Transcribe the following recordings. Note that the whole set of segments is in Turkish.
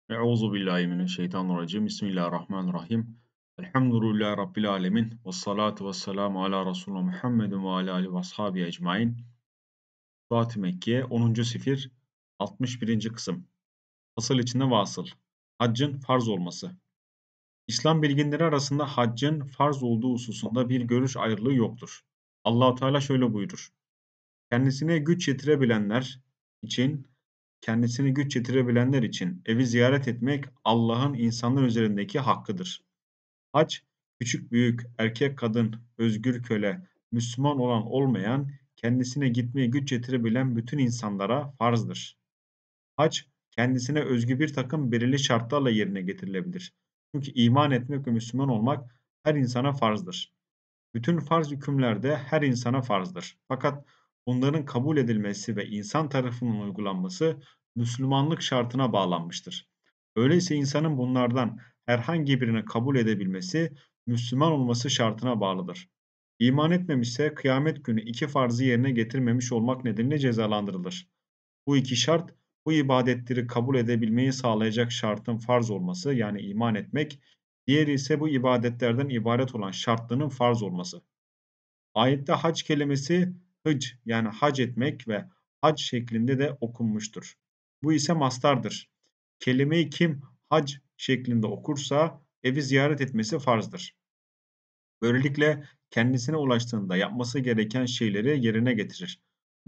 Euzu billahi mineşşeytanirracim. Bismillahirrahmanirrahim. Elhamdülillahi Rabbil alemin. Vessalatu vesselamu ala Resulü Muhammedin ve ala alihi ve ashabihi ecmain. Fuat-ı Mekkiye 10. sefir 61. kısım. Fasıl içinde vasıl. Haccın farz olması. İslam bilginleri arasında haccın farz olduğu hususunda bir görüş ayrılığı yoktur. Allahu Teala şöyle buyurur. Kendisine güç yetirebilenler için kendisini güç yetirebilenler için evi ziyaret etmek Allah'ın insanlar üzerindeki hakkıdır. Hac, küçük büyük, erkek kadın, özgür köle, Müslüman olan olmayan, kendisine gitmeye güç yetirebilen bütün insanlara farzdır. Hac, kendisine özgü bir takım belirli şartlarla yerine getirilebilir. Çünkü iman etmek ve Müslüman olmak her insana farzdır. Bütün farz hükümler de her insana farzdır. Fakat bunların kabul edilmesi ve insan tarafından uygulanması Müslümanlık şartına bağlanmıştır. Öyleyse insanın bunlardan herhangi birini kabul edebilmesi Müslüman olması şartına bağlıdır. İman etmemişse kıyamet günü iki farzı yerine getirmemiş olmak nedeniyle cezalandırılır. Bu iki şart, bu ibadetleri kabul edebilmeyi sağlayacak şartın farz olması, yani iman etmek, diğeri ise bu ibadetlerden ibaret olan şartlının farz olması. Ayette hac kelimesi hıc, yani hac etmek ve hac şeklinde de okunmuştur. Bu ise mastardır. Kelimeyi kim hac şeklinde okursa evi ziyaret etmesi farzdır. Böylelikle kendisine ulaştığında yapması gereken şeyleri yerine getirir.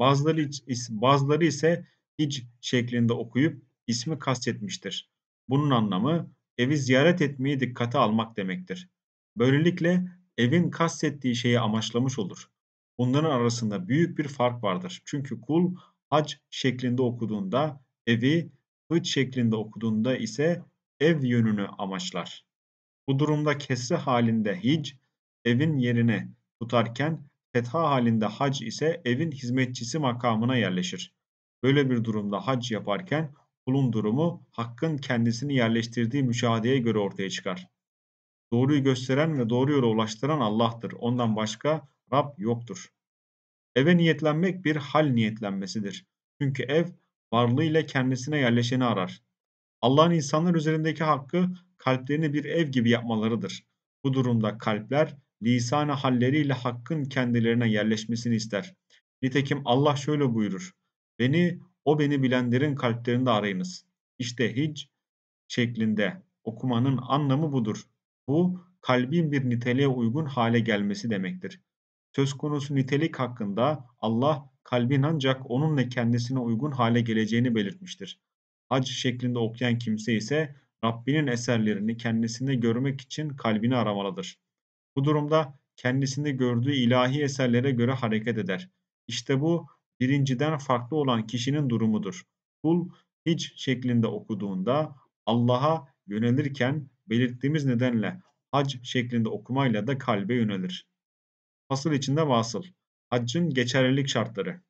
Bazıları ise hic şeklinde okuyup ismi kastetmiştir. Bunun anlamı evi ziyaret etmeyi dikkate almak demektir. Böylelikle evin kastettiği şeyi amaçlamış olur. Bunların arasında büyük bir fark vardır. Çünkü kul hac şeklinde okuduğunda evi, hıc şeklinde okuduğunda ise ev yönünü amaçlar. Bu durumda kesre halinde hic, evin yerini tutarken fetha halinde hac ise evin hizmetçisi makamına yerleşir. Böyle bir durumda hac yaparken kulun durumu hakkın kendisini yerleştirdiği müşahedeye göre ortaya çıkar. Doğruyu gösteren ve doğru yola ulaştıran Allah'tır. Ondan başka Rab yoktur. Eve niyetlenmek bir hal niyetlenmesidir. Çünkü ev varlığıyla kendisine yerleşeni arar. Allah'ın insanlar üzerindeki hakkı kalplerini bir ev gibi yapmalarıdır. Bu durumda kalpler lisan-ı halleriyle hakkın kendilerine yerleşmesini ister. Nitekim Allah şöyle buyurur. O beni bilenlerin kalplerinde arayınız. İşte hic şeklinde okumanın anlamı budur. Bu kalbin bir niteliğe uygun hale gelmesi demektir. Söz konusu nitelik hakkında Allah kalbin ancak onunla kendisine uygun hale geleceğini belirtmiştir. Hac şeklinde okuyan kimse ise Rabbinin eserlerini kendisinde görmek için kalbini aramalıdır. Bu durumda kendisinde gördüğü ilahi eserlere göre hareket eder. İşte bu birinciden farklı olan kişinin durumudur. Kul hiç şeklinde okuduğunda Allah'a yönelirken belirttiğimiz nedenle hac şeklinde okumayla da kalbe yönelir. Fasıl içinde vasıl. Haccın geçerlilik şartları.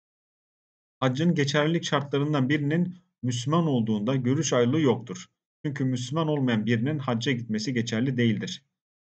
Haccın geçerlilik şartlarından birinin Müslüman olduğunda görüş ayrılığı yoktur. Çünkü Müslüman olmayan birinin hacca gitmesi geçerli değildir.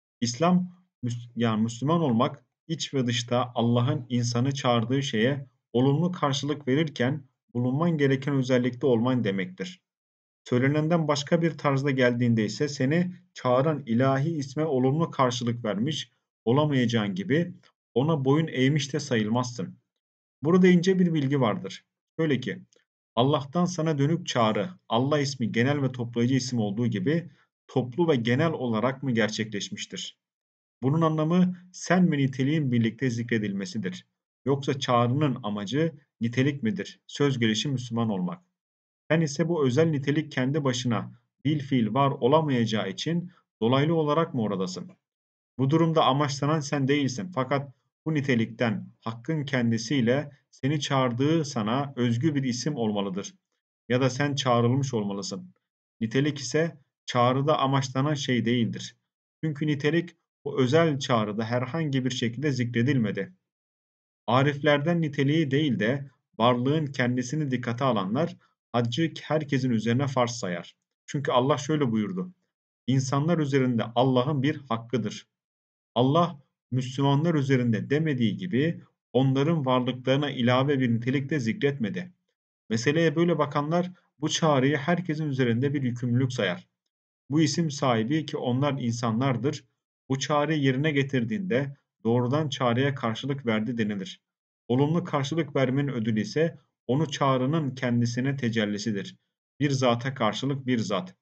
Yani Müslüman olmak iç ve dışta Allah'ın insanı çağırdığı şeye olumlu karşılık verirken bulunman gereken özellikte olman demektir. Söylenenden başka bir tarzda geldiğinde ise seni çağıran ilahi isme olumlu karşılık vermiş olamayacağın gibi ona boyun eğmiş de sayılmazsın. Burada ince bir bilgi vardır. Şöyle ki, Allah'tan sana dönük çağrı, Allah ismi genel ve toplayıcı isim olduğu gibi toplu ve genel olarak mı gerçekleşmiştir? Bunun anlamı sen ve niteliğin birlikte zikredilmesidir. Yoksa çağrının amacı nitelik midir? Söz gelişi Müslüman olmak. Sen ise bu özel nitelik kendi başına bil fiil var olamayacağı için dolaylı olarak mı oradasın? Bu durumda amaçlanan sen değilsin. Fakat bu nitelikten hakkın kendisiyle seni çağırdığı sana özgü bir isim olmalıdır. Ya da sen çağrılmış olmalısın. Nitelik ise çağrıda amaçlanan şey değildir. Çünkü nitelik bu özel çağrıda herhangi bir şekilde zikredilmedi. Ariflerden niteliği değil de varlığın kendisini dikkate alanlar haccı herkesin üzerine farz sayar. Çünkü Allah şöyle buyurdu. İnsanlar üzerinde Allah'ın bir hakkıdır. Allah Müslümanlar üzerinde demediği gibi onların varlıklarına ilave bir nitelik de zikretmedi. Meseleye böyle bakanlar Bu çağrıyı herkesin üzerinde bir yükümlülük sayar. Bu isim sahibi ki onlar insanlardır, bu çağrıyı yerine getirdiğinde doğrudan çağrıya karşılık verdi denilir. Olumlu karşılık vermenin ödülü ise onu çağrının kendisine tecellisidir. Bir zata karşılık bir zat.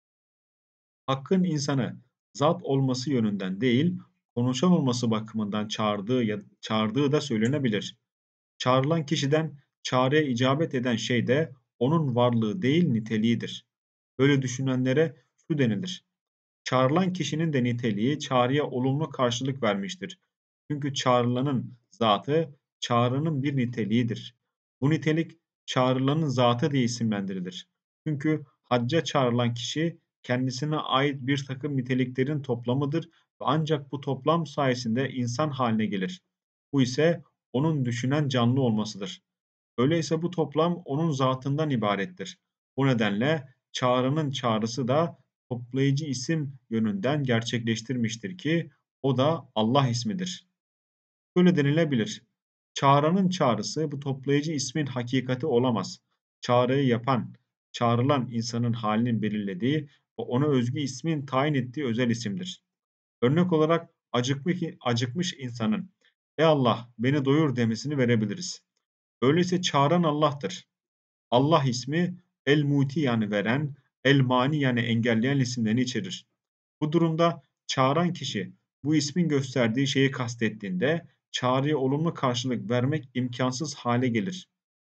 Hakkın insanı zat olması yönünden değil, konuşan olması bakımından çağırdığı da söylenebilir. Çağrılan kişiden çağrıya icabet eden şey de onun varlığı değil niteliğidir. Böyle düşünenlere şu denilir: çağrılan kişinin de niteliği çağrıya olumlu karşılık vermiştir. Çünkü çağrılanın zatı çağrının bir niteliğidir. Bu nitelik çağrılanın zatı diye isimlendirilir. Çünkü hacca çağrılan kişi kendisine ait bir takım niteliklerin toplamıdır ve ancak bu toplam sayesinde insan haline gelir. Bu ise onun düşünen canlı olmasıdır. Öyleyse bu toplam onun zatından ibarettir. Bu nedenle çağrının çağrısı da toplayıcı isim yönünden gerçekleştirmiştir ki o da Allah ismidir. Şöyle denilebilir: çağrının çağrısı bu toplayıcı ismin hakikati olamaz. Çağrıyı yapan, çağrılan insanın halinin belirlediği ve ona özgü ismin tayin ettiği özel isimdir. Örnek olarak acıkmış insanın "Ey Allah beni doyur" demesini verebiliriz. Öyleyse çağıran Allah'tır. Allah ismi El-Muti yani veren, El-Mani yani engelleyen isimlerini içerir. Bu durumda çağıran kişi bu ismin gösterdiği şeyi kastettiğinde çağrıya olumlu karşılık vermek imkansız hale gelir.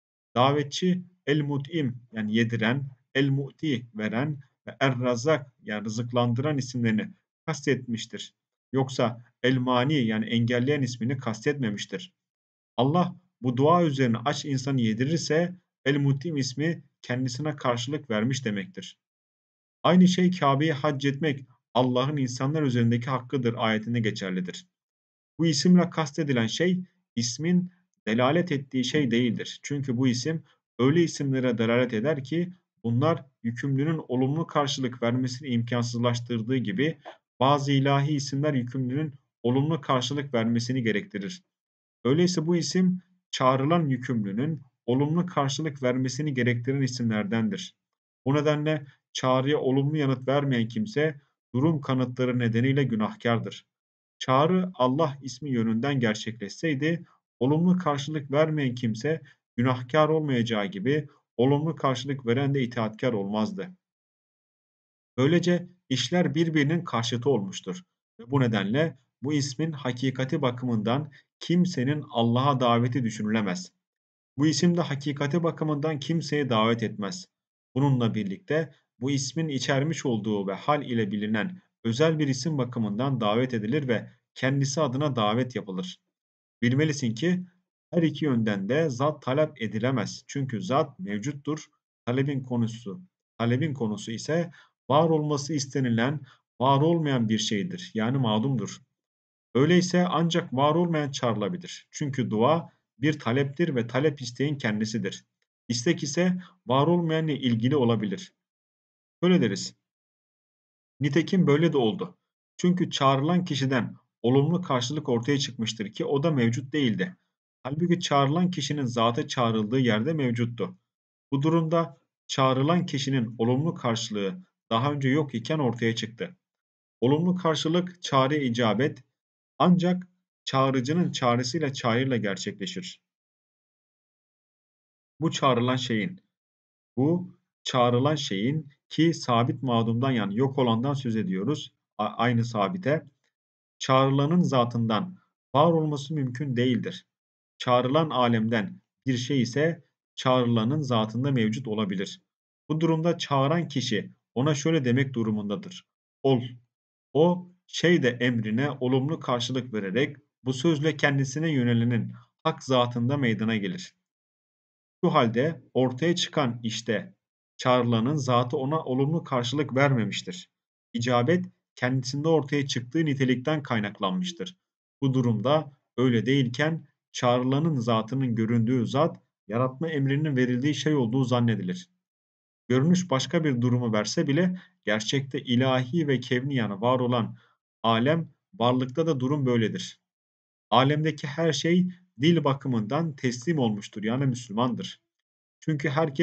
Davetçi El-Mut'im yani yediren, El-Mu'ti veren ve Er-Razzak yani rızıklandıran isimlerini kastetmiştir. Yoksa El-Mani yani engelleyen ismini kastetmemiştir. Allah bu dua üzerine aç insanı yedirirse El-Mutim ismi kendisine karşılık vermiş demektir. Aynı şey Kabe'yi hac etmek Allah'ın insanlar üzerindeki hakkıdır ayetinde geçerlidir. Bu isimle kastedilen şey ismin delalet ettiği şey değildir. Çünkü bu isim öyle isimlere delalet eder ki bunlar yükümlünün olumlu karşılık vermesini imkansızlaştırdığı gibi bazı ilahi isimler yükümlünün olumlu karşılık vermesini gerektirir. Öyleyse bu isim çağrılan yükümlünün olumlu karşılık vermesini gerektiren isimlerdendir. Bu nedenle çağrıya olumlu yanıt vermeyen kimse durum kanıtları nedeniyle günahkardır. Çağrı Allah ismi yönünden gerçekleşseydi olumlu karşılık vermeyen kimse günahkar olmayacağı gibi olumlu karşılık veren de itaatkar olmazdı. Böylece işler birbirinin karşıtı olmuştur ve bu nedenle bu ismin hakikati bakımından kimsenin Allah'a daveti düşünülemez. Bu isim de hakikati bakımından kimseye davet etmez. Bununla birlikte bu ismin içermiş olduğu ve hal ile bilinen özel bir isim bakımından davet edilir ve kendisi adına davet yapılır. Bilmelisin ki her iki yönden de zat talep edilemez. Çünkü zat mevcuttur. Talebin konusu ise var olması istenilen, var olmayan bir şeydir. Yani mağdumdur. Öyleyse ancak var olmayan çağrılabilir. Çünkü dua bir taleptir ve talep isteğin kendisidir. İstek ise var olmayanla ilgili olabilir. Böyle deriz. Nitekim böyle de oldu. Çünkü çağrılan kişiden olumlu karşılık ortaya çıkmıştır ki o da mevcut değildi. Halbuki çağrılan kişinin zatı çağrıldığı yerde mevcuttu. Bu durumda çağrılan kişinin olumlu karşılığı daha önce yok iken ortaya çıktı. Olumlu karşılık çağrıya icabet ancak çağrıcının çağrısıyla çağrıyla gerçekleşir. Bu çağrılan şeyin, bu çağrılan şeyin ki sabit mağdumdan yani yok olandan söz ediyoruz. Aynı sabite çağrılanın zatından var olması mümkün değildir. Çağrılan alemden bir şey ise çağrılanın zatında mevcut olabilir. Bu durumda çağıran kişi ona şöyle demek durumundadır: Ol. O şey de emrine olumlu karşılık vererek bu sözle kendisine yönelenin hak zatında meydana gelir. Şu halde ortaya çıkan işte çağrılanın zatı ona olumlu karşılık vermemiştir. İcabet kendisinde ortaya çıktığı nitelikten kaynaklanmıştır. Bu durumda öyle değilken çağrılanın zatının göründüğü zat yaratma emrinin verildiği şey olduğu zannedilir. Görünüş başka bir durumu verse bile gerçekte ilahi ve kevni yani var olan alem varlıkta da durum böyledir. Alemdeki her şey dil bakımından teslim olmuştur yani Müslümandır. Çünkü herkes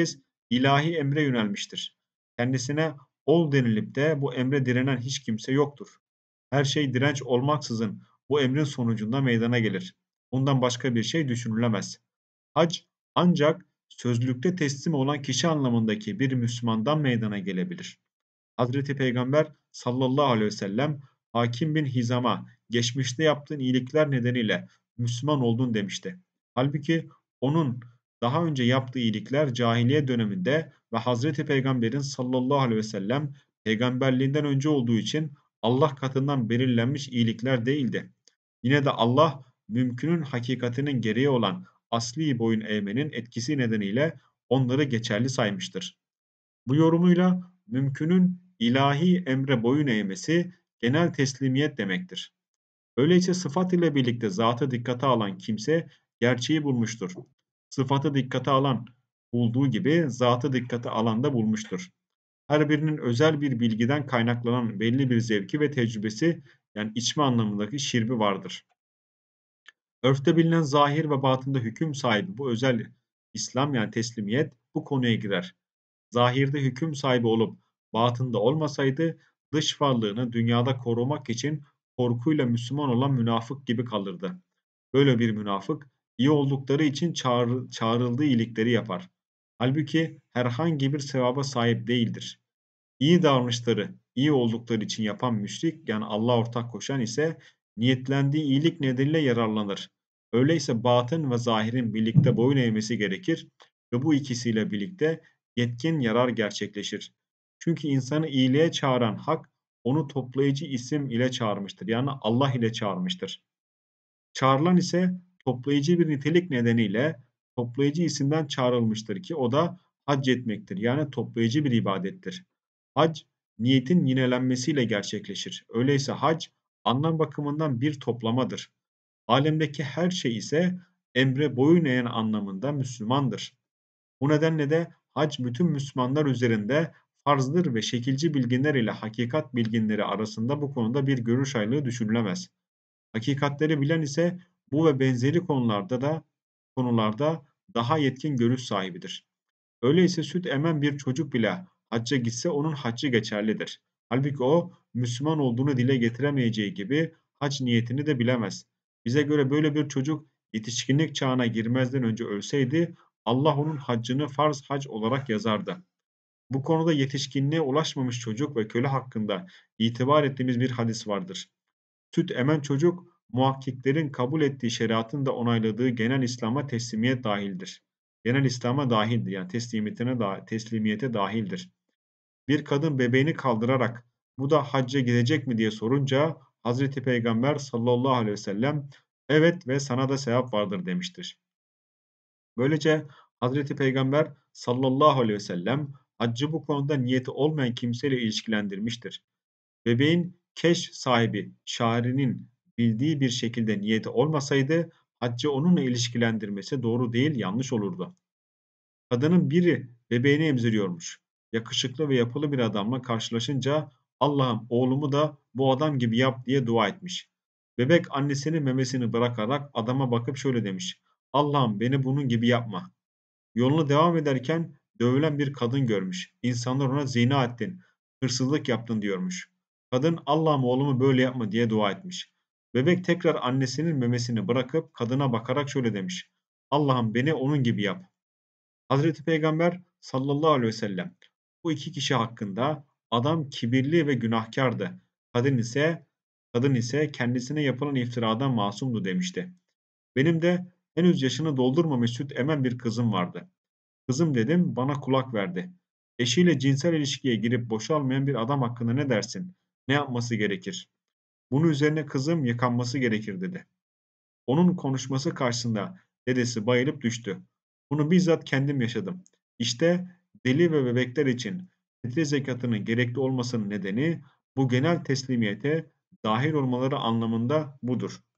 ilahi emre yönelmiştir. Kendisine ol denilip de bu emre direnen hiç kimse yoktur. Her şey direnç olmaksızın bu emrin sonucunda meydana gelir. Bundan başka bir şey düşünülemez. Hac ancak sözlükte teslim olan kişi anlamındaki bir Müslümandan meydana gelebilir. Hazreti Peygamber sallallahu aleyhi ve sellem Hakim bin Hizam'a geçmişte yaptığın iyilikler nedeniyle Müslüman oldun demişti. Halbuki onun daha önce yaptığı iyilikler cahiliye döneminde ve Hazreti Peygamber'in sallallahu aleyhi ve sellem peygamberliğinden önce olduğu için Allah katından belirlenmiş iyilikler değildi. Yine de Allah mümkünün hakikatinin gereği olan asli boyun eğmenin etkisi nedeniyle onları geçerli saymıştır. Bu yorumuyla mümkünün ilahi emre boyun eğmesi genel teslimiyet demektir. Öyleyse sıfat ile birlikte zatı dikkate alan kimse gerçeği bulmuştur. Sıfatı dikkate alan bulduğu gibi zatı dikkate alan da bulmuştur. Her birinin özel bir bilgiden kaynaklanan belli bir zevki ve tecrübesi yani içme anlamındaki şirbi vardır. Örfte bilinen zahir ve batında hüküm sahibi bu özel İslam yani teslimiyet bu konuya girer. Zahirde hüküm sahibi olup batında olmasaydı dış varlığını dünyada korumak için korkuyla Müslüman olan münafık gibi kalırdı. Böyle bir münafık iyi oldukları için çağrıldığı iyilikleri yapar. Halbuki herhangi bir sevaba sahip değildir. İyi davranışları iyi oldukları için yapan müşrik yani Allah'a ortak koşan ise niyetlendiği iyilik nedeniyle yararlanır. Öyleyse batın ve zahirin birlikte boyun eğmesi gerekir ve bu ikisiyle birlikte yetkin yarar gerçekleşir. Çünkü insanı iyiliğe çağıran hak onu toplayıcı isim ile çağırmıştır. Yani Allah ile çağırmıştır. Çağrılan ise toplayıcı bir nitelik nedeniyle toplayıcı isimden çağrılmıştır ki o da hac etmektir. Yani toplayıcı bir ibadettir. Hac niyetin yinelenmesiyle gerçekleşir. Öyleyse hac anlam bakımından bir toplamadır. Alemdeki her şey ise emre boyun eğen anlamında Müslümandır. Bu nedenle de hac bütün Müslümanlar üzerinde farzdır ve şekilci bilginler ile hakikat bilginleri arasında bu konuda bir görüş ayrılığı düşünülemez. Hakikatleri bilen ise bu ve benzeri konularda daha yetkin görüş sahibidir. Öyleyse süt emen bir çocuk bile hacca gitse onun haccı geçerlidir. Halbuki o Müslüman olduğunu dile getiremeyeceği gibi hac niyetini de bilemez. Bize göre böyle bir çocuk yetişkinlik çağına girmezden önce ölseydi Allah onun haccını farz hac olarak yazardı. Bu konuda yetişkinliğe ulaşmamış çocuk ve köle hakkında itibar ettiğimiz bir hadis vardır. Süt emen çocuk, muhakkiklerin kabul ettiği şeriatın da onayladığı genel İslam'a teslimiyet dahildir. Genel İslam'a dahildir yani teslimiyete dahildir. Bir kadın bebeğini kaldırarak bu da hacca gidecek mi diye sorunca Hazreti Peygamber sallallahu aleyhi ve sellem evet ve sana da sevap vardır demiştir. Böylece Hazreti Peygamber sallallahu aleyhi ve sellem haccı bu konuda niyeti olmayan kimseyle ilişkilendirmiştir. Bebeğin keş sahibi şairinin bildiği bir şekilde niyeti olmasaydı haccı onunla ilişkilendirmesi doğru değil, yanlış olurdu. Kadının biri bebeğini emziriyormuş. Yakışıklı ve yapılı bir adamla karşılaşınca Allah'ım oğlumu da bu adam gibi yap diye dua etmiş. Bebek annesinin memesini bırakarak adama bakıp şöyle demiş. Allah'ım beni bunun gibi yapma. Yoluna devam ederken dövülen bir kadın görmüş. İnsanlar ona zina ettin, hırsızlık yaptın diyormuş. Kadın Allah'ım oğlumu böyle yapma diye dua etmiş. Bebek tekrar annesinin memesini bırakıp kadına bakarak şöyle demiş. Allah'ım beni onun gibi yap. Hazreti Peygamber sallallahu aleyhi ve sellem bu iki kişi hakkında adam kibirli ve günahkardı. Kadın ise kadın ise kendisine yapılan iftiradan masumdu demişti. Benim de henüz yaşını doldurmamış süt emen bir kızım vardı. Kızım dedim, bana kulak verdi. Eşiyle cinsel ilişkiye girip boşalmayan bir adam hakkında ne dersin? Ne yapması gerekir? Bunun üzerine kızım yıkanması gerekir dedi. Onun konuşması karşısında dedesi bayılıp düştü. Bunu bizzat kendim yaşadım. İşte deli ve bebekler için fitre zekatının gerekli olmasının nedeni bu genel teslimiyete dahil olmaları anlamında budur.